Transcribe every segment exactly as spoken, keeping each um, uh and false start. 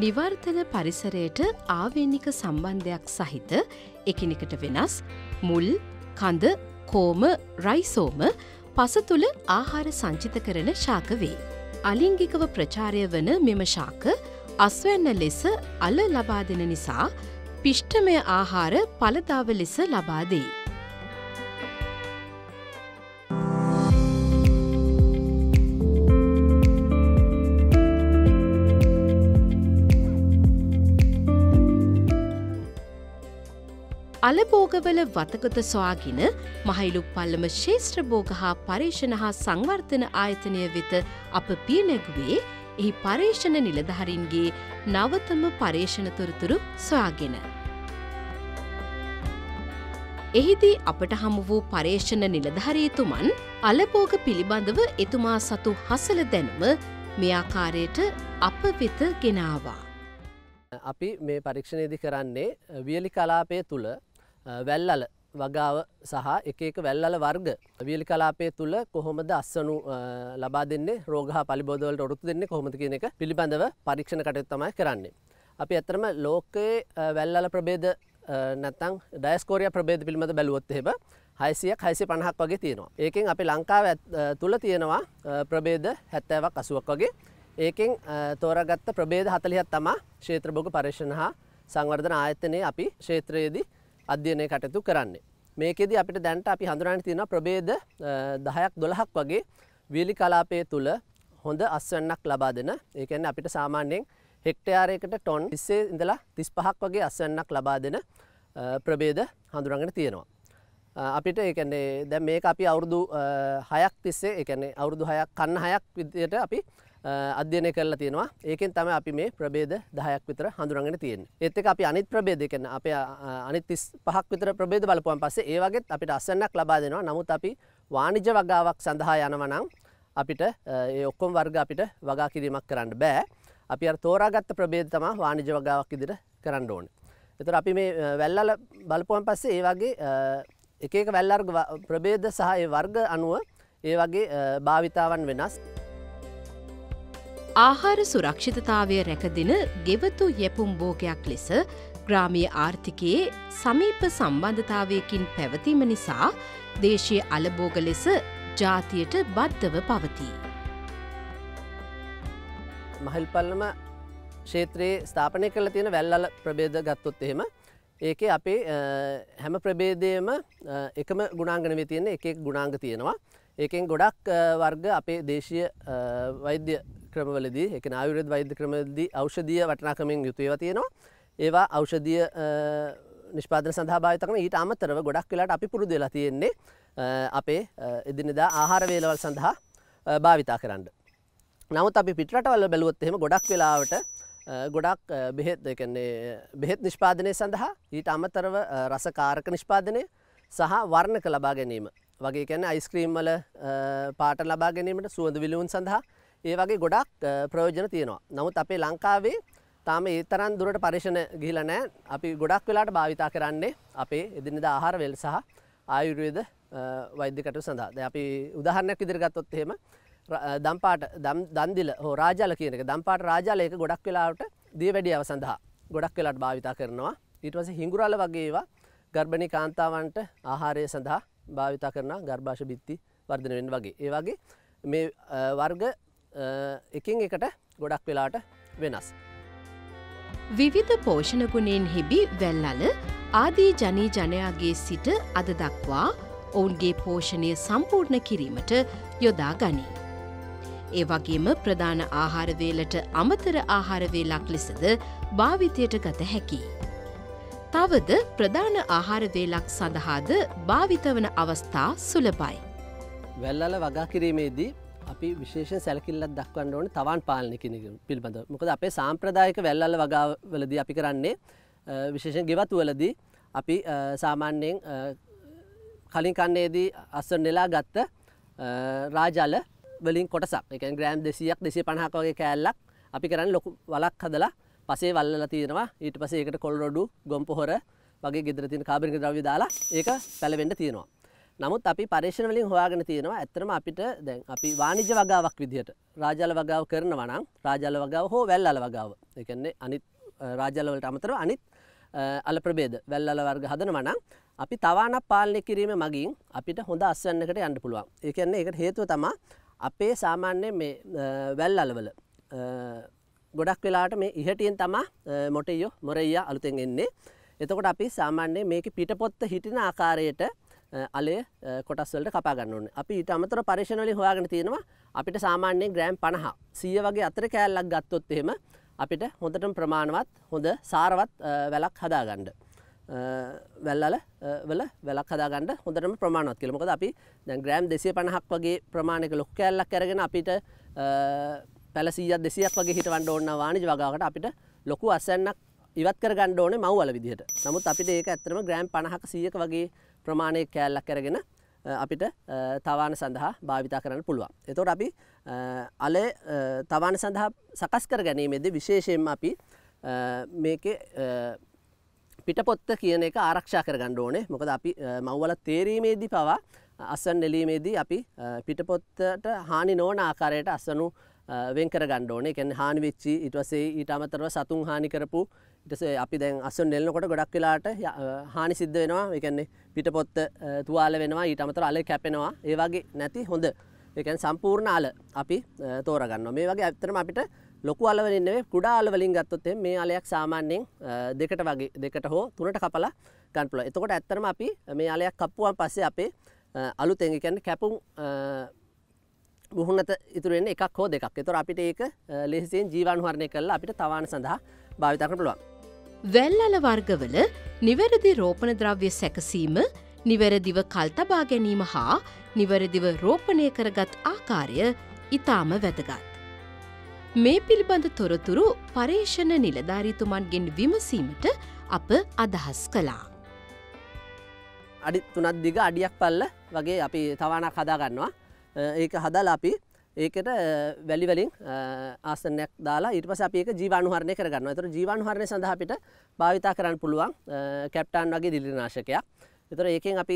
නිවර්තන පරිසරයට ආවේනික සම්බන්ධයක් සහිත එකිනෙකට වෙනස් මුල්, කඳ, කෝම, රයිසෝම පස තුළ ආහාර සංචිත කරන ශාක වේ. අලිංගිකව ප්‍රචාරය වන මෙම ශාක අස්වැන්න ලෙස අල ලබා දෙන නිසා පිෂ්ඨමය ආහාර ඵලදාව ලෙස ලබා දෙයි. අලභෝගවල වතගත සොයාගෙන මහයිලුක් පල්ලම ශේෂ්ත්‍ර භෝග හා පර්යේෂණ හා සංවර්ධන ආයතනය වෙත අප පිය නැගුවේ එහි පර්යේෂණ නිලධාරීන්ගේ නවතම පර්යේෂණ තොරතුරු සොයාගෙන. එහිදී අපට හමු වූ පර්යේෂණ නිලධාරීතුමන් අලභෝග පිළිබඳව එතුමා සතු හසල දැනුම මේ ආකාරයට අප වෙත ගෙනාවා. අපි මේ පරීක්ෂණයේදී කරන්නේ වියලි කලාපය තුල වැල්ලල වගාව සහ එක එක වැල්ලල වර්ග වියලි කලාපය තුල කොහොමද අස්වනු ලබා දෙන්නේ රෝග හා පලිබෝධ වලට ඔරොත්තු දෙන්නේ කොහොමද කියන එක පිළිබඳව පරීක්ෂණ කටයුතු තමයි කරන්නේ. අපි ඇත්තටම ලෝකයේ වැල්ලල ප්‍රභේද නැත්නම් ඩයස්කෝරියා ප්‍රභේද පිළිබඳව බැලුවොත් එහෙම හයසියක් හයසිය පනහක් වගේ තියෙනවා. ඒකෙන් අපි ලංකාව තුල තියෙනවා ප්‍රභේද හැත්තෑවක් අසූවක් වගේ. ඒකෙන් තෝරාගත්ත ප්‍රභේද හතළිහක් තමයි ක්ෂේත්‍ර භෝග පරීක්ෂණ හා සංවර්ධන ආයතනයේ අපි ක්ෂේත්‍රයේදී අධ්‍යයනය කටයුතු කරන්නේ. මේකෙදී අපිට දැනට අපි හඳුනාගෙන තියෙනවා ප්‍රභේද දහයක් දොළහක් වගේ වියලි කලාපයේ තුල හොඳ අස්වැන්නක් ලබා දෙන. ඒ කියන්නේ අපිට සාමාන්‍යයෙන් හෙක්ටයාරයකට ටොන් තිස්සේ ඉඳලා තිස් පහක් වගේ අස්වැන්නක් ලබා දෙන ප්‍රභේද හඳුනාගෙන තියෙනවා. අපිට ඒ කියන්නේ දැන් මේක අපි අවුරුදු හයක් තිස්සේ ඒ කියන්නේ අවුරුදු හයක් කන්න හයක් විදියට අපි අධ්‍යයනය කරලා තියෙනවා. ඒකෙන් තමයි අපි මේ ප්‍රභේද දහයක් විතර හඳුනාගෙන තියෙන්නේ. ඒත් එක්ක අපි අනිත් ප්‍රභේද කියන්නේ අපේ අනිත් තිස් පහක් විතර ප්‍රභේද බලපුවාන් පස්සේ ඒ වගේත් අපිට අස්වැන්නක් ලබා දෙනවා. නමුත් අපි වාණිජ්‍ය වගාවක් සඳහා යනවා නම් අපිට ඒ ඔක්කොම වර්ග අපිට වගා කිරීමක් කරන්න බෑ. අපි අර තෝරාගත්ත ප්‍රභේද තමයි වාණිජ්‍ය වගාවක් විදිහට කරන්න ඕනේ. ඒතර අපි මේ වැල්වල බලපුවාන් පස්සේ ඒ වගේ එක එක වැල් වර්ග ප්‍රභේද සහ ඒ වර්ග අනුව ඒ වගේ භාවිතාවන් වෙනස්. ආහාර සුරක්ෂිතතාවය රැකදෙන ගෙවතු යැපුම් භෝගයක් ලෙස ග්‍රාමීය ආර්ථිකයේ සමීප සම්බන්ධතාවයකින් පැවතීම නිසා දේශීය අලභෝග ලෙස ජාතියට බද්ධව පවතී. මහිල්පල්ලම ක්ෂේත්‍රයේ ස්ථාපනය කරලා තියෙන වැල්වල ප්‍රභේද ගත්තොත් එහෙම ඒකේ අපේ හැම ප්‍රභේදයේම එකම ගුණාංග නෙවෙයි තියෙන්නේ එක එක ගුණාංග තියෙනවා. ඒකෙන් ගොඩක් වර්ග අපේ දේශීය වෛද්‍ය ක්‍රමවලදී ඒ කියන්නේ ආයුර්වේද වෛද්‍ය ක්‍රමවලදී ඖෂධීය වටිනාකමින් යුතු ඒවා තියෙනවා. ඒවා ඖෂධීය නිෂ්පාදන සඳහා භාවිත කරන ඊට අමතරව ගොඩක් වෙලාවට අපි පුරුදු වෙලා තියෙන්නේ අපේ එදිනෙදා ආහාර වේලවල් සඳහා භාවිතා කරන්න. නමුත් අපි පිටරටවල බැලුවොත් එහෙම ගොඩක් වෙලාවට ගොඩක් බෙහෙත් ඒ කියන්නේ බෙහෙත් නිෂ්පාදනය සඳහා ඊට අමතරව රසකාරක නිෂ්පාදනය සහ වර්ණක ලබා ගැනීම වගේ කියන්නේ අයිස්ක්‍රීම් වල පාට ලබා ගැනීමට සුවඳ විලවුන් සඳහා ඒ වගේ ගොඩක් ප්‍රයෝජන තියෙනවා. නමුත් අපේ ලංකාවේ තාම ඒ තරම් දුරට පරීක්ෂණ ගිහිලා නැහැ. අපි ගොඩක් වෙලාවට භාවිතා කරන්නේ අපේ එදිනෙදා ආහාර වේල සහ ආයුර්වේද වෛද්‍ය කටයුතු සඳහා. දැන් අපි උදාහරණයක් විදිහට ගත්තොත් එහෙම දම්පාට දන්දිල හෝ රාජාල කියන එක දම්පාට රාජාල එක ගොඩක් වෙලාවට දියවැඩියාව සඳහා ගොඩක් වෙලාවට භාවිතා කරනවා. ඊට පස්සේ හිඟුරාල වගේ ඒවා ගර්භණී කාන්තාවන්ට ආහාරය සඳහා භාවිතා කරනවා. ගර්භාෂ බිත්ති වර්ධනය වෙන්න වගේ. ඒ වගේ මේ වර්ග එකින් එකට ගොඩක් වෙලාට වෙනස්. විවිධ පෝෂණ ගුණයෙන් හිබි වැල්ලල ආදී ජනී ජනයාගේ සිට අද දක්වා ඔවුන්ගේ පෝෂණය සම්පූර්ණ කිරීමට යොදා ගනී. ඒ වගේම ප්‍රධාන ආහාර වේලට අමතර ආහාර වේලක් ලෙසද භාවිතයට ගත හැකියි. තවද ප්‍රධාන ආහාර වේලක් සඳහාද භාවිත වන අවස්ථා සුලභයි. වැල්ලල වගා කිරීමේදී අපි විශේෂයෙන් සැලකිල්ලක් දක්වන්න ඕනේ තවන් පාලනය කියන එක පිළිබඳව. මොකද අපේ සාම්ප්‍රදායික වැල්වල වගාවලදී අපි කරන්නේ විශේෂයෙන් ගෙවතු වලදී අපි සාමාන්‍යයෙන් කලින් කන්නේදී අස්වැන්න නෙලා ගත්ත රාජාල වලින් කොටසක්. ඒ කියන්නේ ග්‍රෑම් දෙසීයක් දෙසිය පනහක් වගේ කෑල්ලක් අපි කරන්නේ ලොකු වලක් හදලා පසේ වල්ලලා තියෙනවා. ඊට පස්සේ ඒකට කොළ රොඩු, ගොම් පොහොර වගේ ගෙදර තියෙන කාබනික ද්‍රව්‍ය දාලා ඒක පැලවෙන්න තියෙනවා. නමුත් අපි පරීක්ෂණ වලින් හොයාගෙන තියෙනවා ඇත්තටම අපිට දැන් අපි වාණිජ්‍ය වගාවක් විදිහට රාජ්‍යල වගාව කරනවා නම් රාජ්‍යල වගාව හෝ වැල්ලල වගාව. ඒ කියන්නේ අනිත් රාජ්‍යල වලට අමතරව අනිත් අල ප්‍රභේද වැල්ලල වර්ග හදනවා නම් අපි තවාණක් පාලනය කිරීම මගින් අපිට හොඳ අස්වැන්නකට යන්න පුළුවන්. ඒ කියන්නේ ඒකට හේතුව තමයි අපේ සාමාන්‍ය මේ වැල්ලල වල ගොඩක් වෙලාවට මේ ඉහටියෙන් තමයි මොටෙයෝ මොරෙයියා අලුතෙන් එන්නේ. එතකොට අපි සාමාන්‍යයෙන් මේකේ පිටපොත්ත හිටින ආකාරයට අලය කොටස් වලට කපා ගන්න ඕනේ. අපි ඊට අමතරව පරීක්ෂණ වලින් හොයාගෙන තියෙනවා අපිට සාමාන්‍යයෙන් ග්‍රෑම් පනහ සීය වගේ අතර කෑල්ලක් ගත්තොත් එහෙම අපිට හොඳටම ප්‍රමාණවත් හොඳ සාරවත් වැලක් හදා ගන්න. වැල්වල වල වැලක් හදා ගන්න හොඳටම ප්‍රමාණවත් කියලා. මොකද අපි දැන් ග්‍රෑම් දෙසිය පනහක් වගේ ප්‍රමාණයක ලොකු කෑල්ලක් අරගෙන අපිට පැල සීයක් දෙසියක් වගේ හිටවන්න ඕන නම් වාණිජ වගාවකට අපිට ලොකු අස්වැන්නක් ඉවත් කර ගන්න ඕනේ මව් වල විදිහට. නමුත් අපිට ඒක ඇත්තටම ග්‍රෑම් පනහක සීයක වගේ ප්‍රමාණයක කෑල්ලක් අරගෙන අපිට තවාන සඳහා භාවිතා කරන්න පුළුවන්. එතකොට අපි අලේ තවාන සඳහා සකස් කර ගැනීමේදී විශේෂයෙන්ම අපි මේකේ පිටපොත්ත කියන එක ආරක්ෂා කරගන්න ඕනේ. මොකද අපි මව්වල තේරීමේදී පවා අස්වැන්න නෙලීමේදී අපි පිටපොත්තට හානි නොවන ආකාරයට අස්වැන්නු වෙන් කර ගන්න ඕනේ. ඒ කියන්නේ හානි වෙච්චි ඊට පස්සේ ඊට අමතරව සතුන් හානි කරපු ඊට පස්සේ අපි දැන් අස්වැන්න නෙලනකොට ගොඩක් වෙලාවට හානි සිද්ධ වෙනවා. ඒ කියන්නේ පිටපොත්ත තුවාල වෙනවා ඊට අමතරව අල කැපෙනවා. ඒ වගේ නැති හොඳ ඒ කියන්නේ සම්පූර්ණ අල අපි තෝරා ගන්නවා. මේ වගේ ඇත්තටම අපිට ලොකු අල වලින් නෙවෙයි කුඩා අල වලින් ගත්තොත් එහෙනම් මේ අලයක් සාමාන්‍යයෙන් දෙකට වගේ දෙකට හෝ තුනට කපලා ගන්න පුළුවන්. එතකොට ඇත්තටම අපි මේ අලයක් කප්පුවාන් පස්සේ අපේ අලුතෙන් ඒ කියන්නේ කැපුම් මුහුණත ඉතුරු වෙන්නේ එකක් හෝ දෙකක්. ඒතර අපිට ඒක ලෙහෙසියෙන් ජීවාණුහරණය කරලා අපිට තවාන සඳහා භාවිත කරන්න පුළුවන්. වැල්ලල වර්ගවල නිවැරදි රෝපණ ද්‍රව්‍ය සැකසීම, නිවැරදිව කල් තබා ගැනීම හා නිවැරදිව රෝපණය කරගත් ආකාරය ඉතාම වැදගත්. මේ පිළිබඳ තොරතුරු පර්යේෂණ නිලධාරීතුමන්ගෙන් විමසීමට අප අදහස් කළා. අඩි තුනක් දිග අඩියක් පල්ල වගේ අපි තවානක් හදා ගන්නවා. ඒක හදලා අපි ඒකට වැලි වලින් ආසනයක් දාලා ඊට පස්සේ අපි ඒක ජීවාණුහරණය කරගන්නවා. ඒතර ජීවාණුහරණය සඳහා අපිට භාවිතා කරන්න පුළුවන් කැප්ටන් වගේ දිලිනාශකයක්. ඒතර ඒකෙන් අපි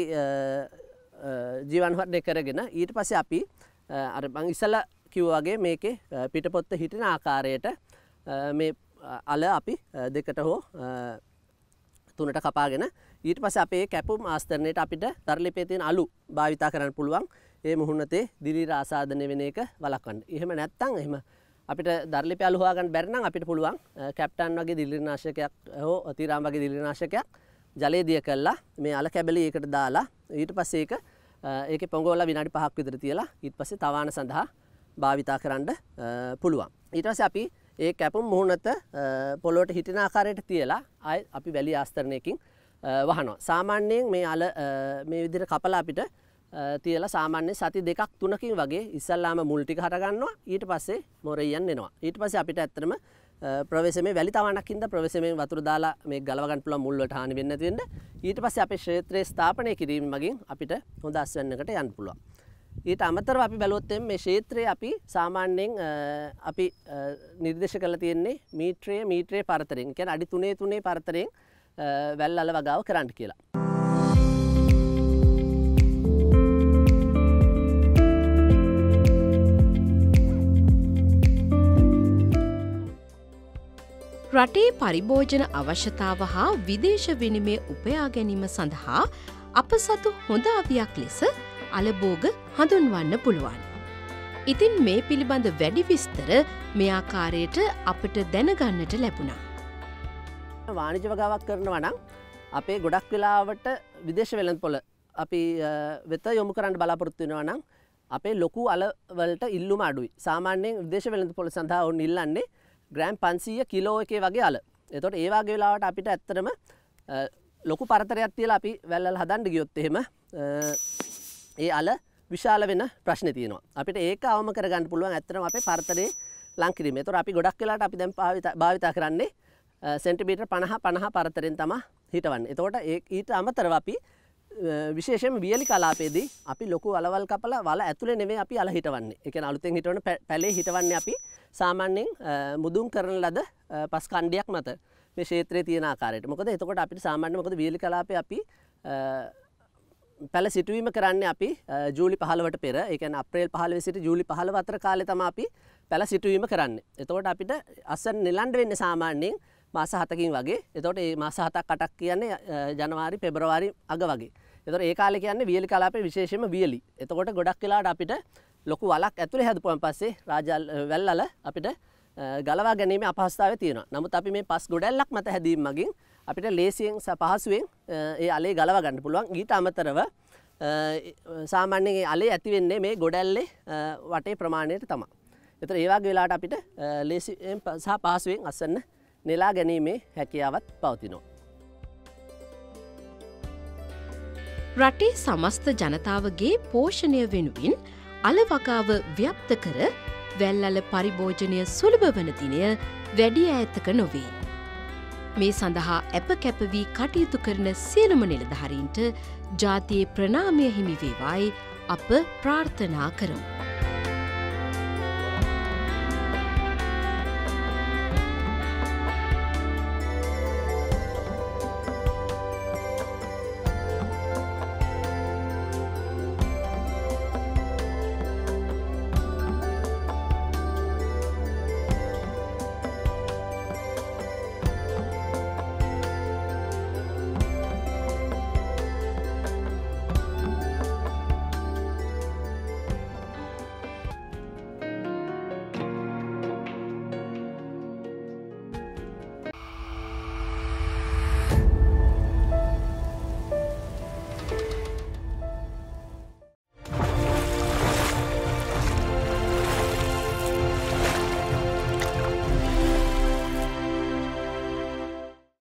ජීවාණුහරණය කරගෙන ඊට පස්සේ අපි අර මං ඉස්සලා කිව්වා වගේ මේකේ පිටපොත්ත හිටින ආකාරයට මේ අල අපි දෙකට හෝ තුනට කපාගෙන ඊට පස්සේ අපේ කැපුම් ආස්තරණයට අපිට දරලිපේ තියෙන අලු භාවිතා කරන්න පුළුවන්. ඒ මුහුණතේ දිලීර ආසාදනය වෙන එක වළක්වන්න. එහෙම නැත්නම් එහෙම අපිට දරලිපේ අලු හොයාගන්න බැරි නම් අපිට පුළුවන් කැප්ටන් වගේ දිලීරනාශකයක් හෝ තිරාම් වගේ දිලීරනාශකයක් ජලයේ දිය කළා මේ අල කැබලි ඒකට දාලා ඊට පස්සේ ඒක ඒකේ පොඟවලා විනාඩි පහක් විතර තියලා ඊට පස්සේ තවාන සඳහා භාවිතා කරන්න පුළුවන්. ඊට පස්සේ අපි ඒ කැපුම් මුහුණත පොළොවට හිටින ආකාරයට තියලා ආයි අපි වැලි ආස්තරණයකින් වහනවා. සාමාන්‍යයෙන් මේ අල මේ විදිහට කපලා අපිට තියලා සාමාන්‍ය සති දෙකක් තුනකින් වගේ ඉස්සල්ලාම මුල් ටික හට ගන්නවා. ඊට පස්සේ මොරෙයියන් එනවා. ඊට පස්සේ අපිට ඇත්තටම ප්‍රවේශමේ වැලි තවණක් හින්දා ප්‍රවේශමෙන් වතුර දාලා මේක ගලව ගන්න පුළුවන් මුල් වලට හානි වෙන්නේ නැති වෙන්න. ඊට පස්සේ අපේ ක්ෂේත්‍රයේ ස්ථාපනය කිරීම මගින් අපිට හොඳ අස්වැන්නකට යන්න පුළුවන්. ඊට අමතරව අපි බැලුවොත් මේ ක්ෂේත්‍රයේ අපි සාමාන්‍යයෙන් අපි නිර්දේශ කරලා තියෙන්නේ මීටරයේ මීටරයේ පරතරයෙන් කියන්නේ අඩි තුනේ තුනේ පරතරයෙන් වැල් අල වගාව කරන්න කියලා. රටේ පරිභෝජන අවශ්‍යතාව හා විදේශ විනිමය උපයා ගැනීම සඳහා අප සතු හොඳ අවියක් ලෙස අලබෝග හඳුන්වන්න පුළුවන්. ඉතින් මේ පිළිබඳ වැඩි විස්තර මේ ආකාරයට අපට දැනගන්නට ලැබුණා. වාණිජ වගාවක් කරනවා නම් අපේ ගොඩක් වෙලාවට විදේශ වෙළඳපොළ අපි වෙත යොමු කරන්න බලාපොරොත්තු වෙනවා නම් අපේ ලොකු අල වලට ඉල්ලුම අඩුයි. සාමාන්‍යයෙන් විදේශ වෙළඳපොළ සඳහා ඔවුන් ඉල්ලන්නේ ග්‍රෑම් පන්සීය කිලෝ එකේ වගේ අල. එතකොට ඒ වගේ වෙලාවට අපිට ඇත්තටම ලොකු පරතරයක් තියලා අපි වැල්වල හදන්න ගියොත් එහෙම ඒ අල විශාල වෙන ප්‍රශ්නේ තියෙනවා. අපිට ඒක අවම කරගන්න පුළුවන් ඇත්තටම අපේ පරතරේ ලං කිරීම. ඒතකොට අපි ගොඩක් වෙලාවට අපි දැන් භාවිතා කරන්නේ සෙන්ටිමීටර් පනහ පනහ පරතරෙන් තමයි හිටවන්නේ. එතකොට ඊට අමතරව අපි විශේෂයෙන්ම වියලි කලාපයේදී අපි ලොකු අලවල් කපලා වල ඇතුලේ නෙමෙයි අපි අල හිටවන්නේ. ඒ කියන්නේ අලුතෙන් හිටවන පැලේ හිටවන්නේ අපි සාමාන්‍යයෙන් මුදුන් කරන ලද පස් කණ්ඩියක් මත මේ ක්ෂේත්‍රයේ තියෙන ආකාරයට. මොකද එතකොට අපිට සාමාන්‍ය මොකද වියලි කලාපයේ අපි පැළ සිටුවීම කරන්නේ අපි ජූලි පහළොවට පෙර. ඒ කියන්නේ අප්‍රේල් පහළොව සිට ජූලි පහළොව අතර කාලේ තමයි අපි පැළ සිටුවීම කරන්නේ. එතකොට අපිට අස්සන් නෙලන්න වෙන්නේ සාමාන්‍යයෙන් මාස හතකින් වගේ. එතකොට මේ මාස හතක් අටක් කියන්නේ ජනවාරි පෙබරවාරි අග වගේ. එතකොට ඒ කාලේ කියන්නේ වියලි කලාපේ විශේෂයෙන්ම වියලි. එතකොට ගොඩක් වෙලාවට අපිට ලොකු වලක් ඇතුලේ හැදපුවන් පස්සේ රාජල් වැල්වල අපිට ගලවා ගැනීමේ අපහසුතාවය තියෙනවා. නමුත් අපි මේ පස් ගොඩැල්ලක් මත හැදීම මගින් අපිට ලේසියෙන් පහසුවෙන් ඒ අලේ ගලවා ගන්න පුළුවන්. ඊට අමතරව සාමාන්‍යයෙන් ඒ අලේ ඇති වෙන්නේ මේ ගොඩැල්ලේ වටේ ප්‍රමාණයට තමයි. ඒතර ඒ වගේ වෙලාවට අපිට ලේසියෙන් සහ පහසුවෙන් අස්සන්න නෙලා ගැනීමේ හැකියාවක් පවතිනවා. රටේ සමස්ත ජනතාවගේ පෝෂණය වෙනුවෙන් අල වගාව ව්‍යාප්ත කර වැල්ලල පරිභෝජනය සුලභ වන දිනය වැඩි ඈතක නොවේ. මේ සඳහා ඇප කැපවී කටයුතු කරන සියලුම නිලධාරීන්ට ජාතියේ ප්‍රණාමය හිමි වේවායි අප ප්‍රාර්ථනා කරමු.